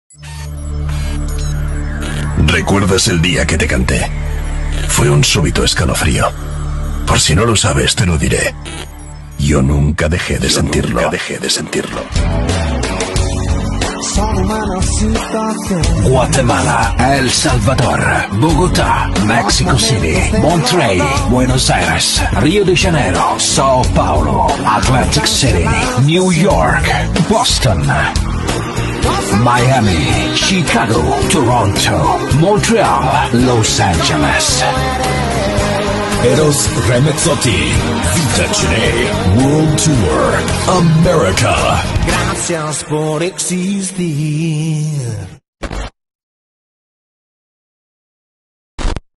¿Recuerdas el día que te canté? Fue un súbito escalofrío. Por si no lo sabes, te lo diré. Yo nunca dejé de sentirlo. Guatemala, El Salvador, Bogotá, Mexico City, Monterrey, Buenos Aires, Rio de Janeiro, Sao Paulo, Atlantic City, New York, Boston, Miami, Chicago, Toronto, Montreal, Los Angeles. Eros Ramazzotti, Vita World Tour, America. Gracias por existir.